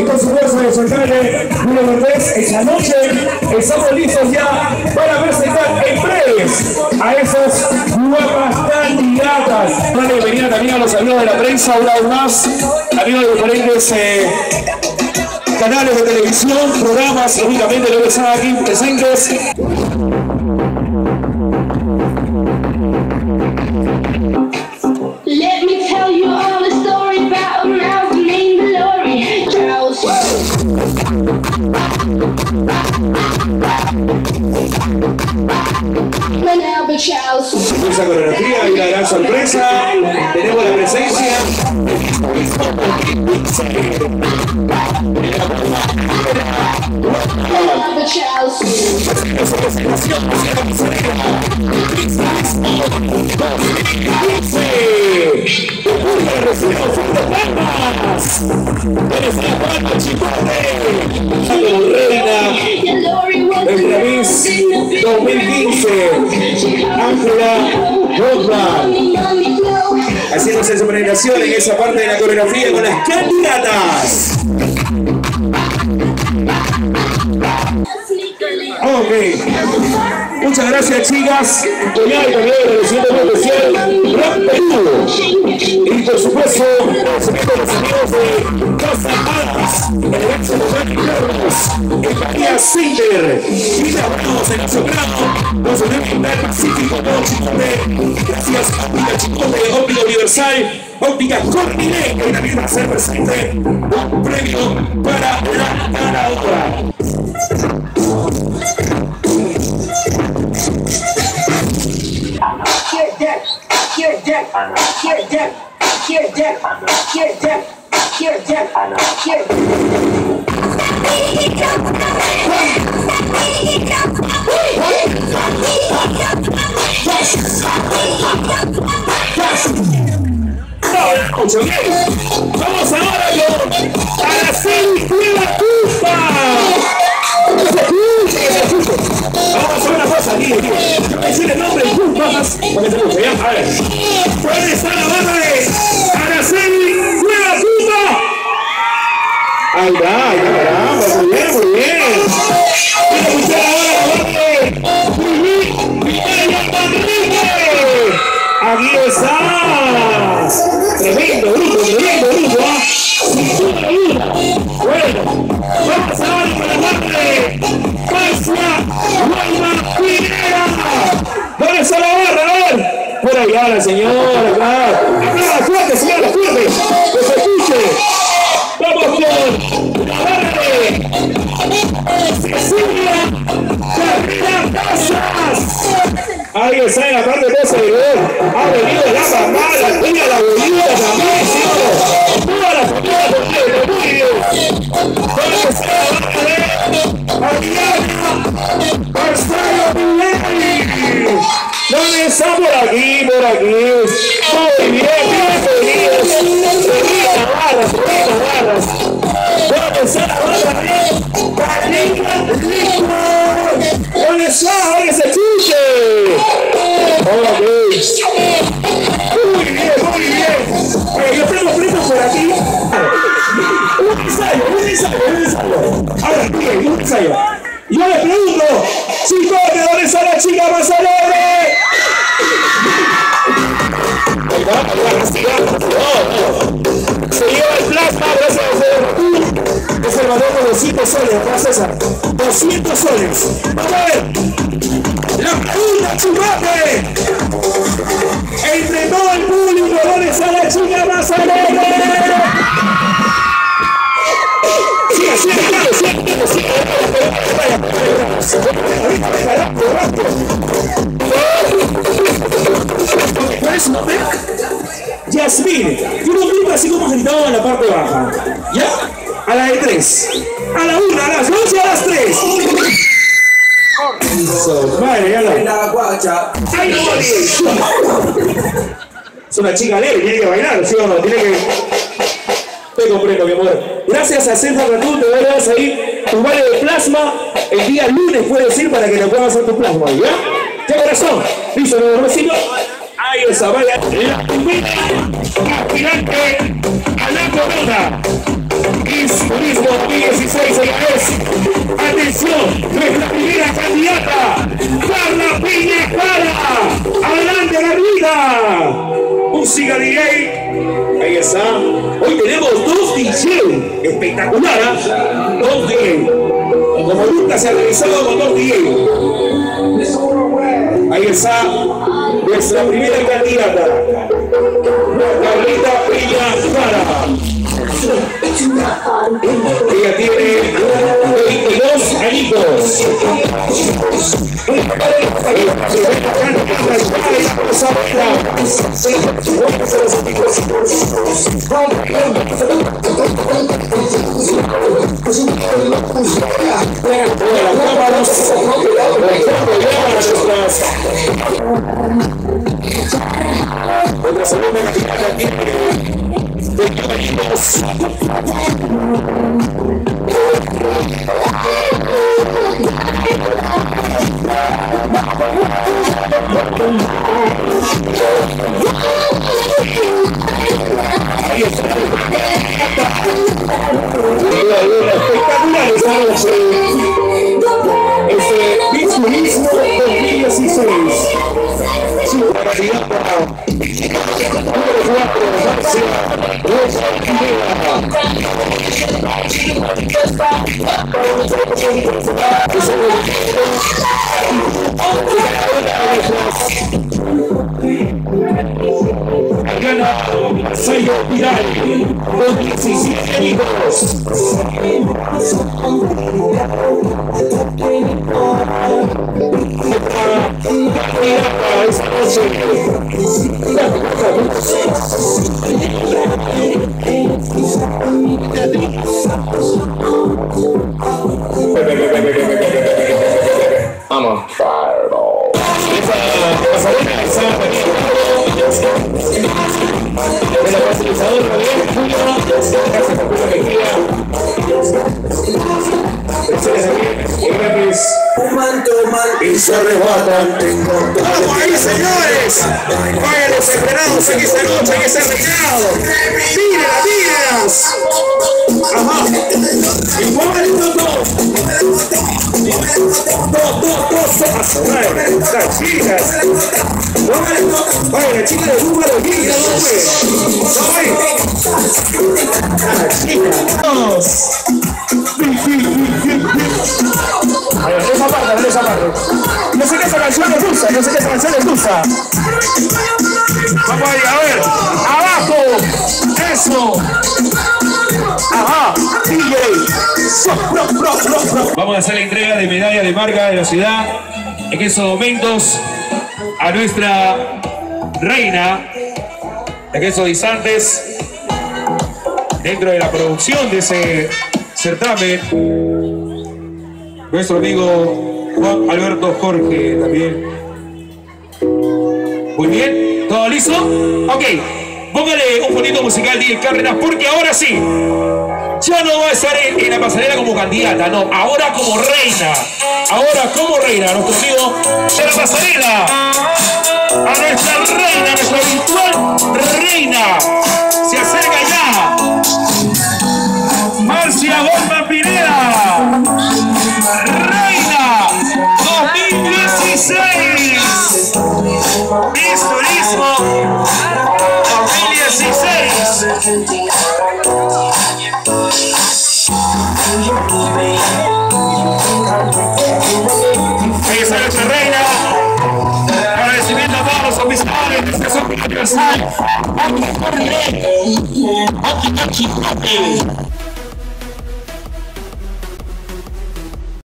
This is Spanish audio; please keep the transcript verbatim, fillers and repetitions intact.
y por supuesto de soltarle Julio Valdés. Esta noche estamos listos ya para presentar en breves a esas nuevas candidatas. Una bienvenida también a los amigos de la prensa, una vez más, amigos de diferentes eh, canales de televisión, programas, lógicamente lo que están aquí presentes. Let me tell you all the story about a mouse named Lori Charles. Esa coreografía y la gran sorpresa, tenemos la presencia. Reina del Miss dos mil quince, Ángela Rodman, haciéndose su presentación en esa parte de la coreografía con las candidatas. Ok, muchas gracias chicas. Hoy hay también agradecimiento muy especial Rap Perú y por supuesto agradecimiento a los amigos de Casa Palas, el ex de Carlos, el María Cinder y la vamos en el soprano, los amigos del Pacífico, todos chicos de gracias a Óptica chicos de Óptica Universal, Óptica Cordiné, que también va a ser presente un premio para la ganadora. Get that, get that, get that, get that, get that, get that, get Vamos ahora con Araceli Cueva Cufa. Vamos a hacer una cosa aquí, decir el nombre de Cupas para que se escuche, ¿ya? A ver. ¿Dónde está la barra de Araceli Cueva Cufa? Ahí está, ahí está, caramba, muy bien, muy bien. Quiero escuchar ahora la barra de Lili Vittoria Manrique. Aquí estás. Tremendo grupo, tremendo grupo, ¿ah? Sin duda alguna. Bueno, vamos ahora con la barra de Pasia Guayma Pinera. ¿Dónde está la barra? A ver. Por allá la señora, acá. Acá, fuerte, señora, fuerte. Que se escuche. Vamos con la barra de Cecilia Carrera Casas. Ahí está en la parte de ese video. Ha venido la mamá, la tía, la abuelita también, señor. Toda la familia completa, muy bien. ¿Dónde está la barra de Adriana Marcelo Milani? ¿Dónde está? Por aquí, por aquí. Muy bien, bienvenidos. Seguida barras, seguida barras. ¿Dónde está la barra de Karina Rico? ¿Dónde está? ¡Ahora se escuche! Ok. Muy bien, muy bien. Eh, yo tengo fritos por aquí. Un ensayo, un ensayo, un ensayo. Ahora, bien, un ensayo. Yo le pregunto, chicos, ¿de dónde está la chica más alegre? Se lleva el plasma, gracias a Federatú. Es el valor de doscientos soles, ¿verdad, César? doscientos soles. Vamos a ver. La pregunta, chupaje. Entre todo el público, ¿dónde está la chica más alegre? Sigue, sigue, sigue, sigue, sigue. ¿Cuál es su nombre? Yasmín. Tiene un grito así como sentado en la parte baja. ¿Ya? A la de tres. A la una, a las dos y a las tres. Eso, madre, ya la. ¡Ay, no! Es una chica alegre, tiene que bailar, ¿sí o no? Tiene que. Te comprendo, mi amor. Gracias a César Ratú, te voy a dar ahí tu vale de plasma. El día lunes puedes ir para que te puedas hacer tu plasma, ¿ya? ¿Qué corazón? ¿Listo, mi vecino? Ahí esa, vaya. La primera aspirante a la corona. Es Turismo dos mil dieciséis, ella es, atención, nuestra primera candidata, Carla Piña Cara, adelante la vida, música D J, ahí está, hoy tenemos dos D J, espectacular, ¿eh? Dos D J, como nunca se ha realizado con dos D J, ahí está, nuestra primera candidata, Carlita Piña Cara. Ella tiene veintidós añitos. Otra segunda candidata tiene veinte añitos. Ahí está. Espectaculares años. Ese Miss Turismo dos mil dieciséis. Su candidata número cuatro, Marcia Rosa Rivera. Ha ganado Sayo Piral con diecisiete años. Esta noche vamos. Esa pasarela está de la facilitadora de Julio. Gracias por la alegría. Y se arrebatan. ¡Vamos ahí, señores! ¡Vayan los esperados en esta noche, en ese reinado! ¡Mírenla, mírenlas! ¡Ajá! ¡Igual, dos, dos! ¡Dos, dos, dos! ¡Las chicas! ¡Vaya, la chica de número diez! ¡No, güey! ¡Las chicas! ¡Dos! A ver, esa parte, a ver esa parte. Yo sé que esa canción les gusta, yo sé que esa canción les gusta. Vamos ahí, a ver. Abajo. Eso. Ajá. D J. Vamos a hacer la entrega de medalla de marca de la ciudad. En esos momentos a nuestra reina en esos instantes dentro de la producción de ese certamen. Nuestro amigo Juan Alberto Jorge también. Muy bien, ¿todo listo? Ok, póngale un bonito musical de Cárdenas porque ahora sí, ya no va a estar en, en la pasarela como candidata, no, ahora como reina. Ahora como reina, nuestro amigo de la pasarela. A nuestra reina, nuestra virtual reina. Se acerca ya. Marcia Goldman Pineda. Reina dos mil dieciséis. Miss Turismo dos mil dieciséis. Ahí está nuestra reina. Agradecimiento a todos los oficiales de este Super Universal.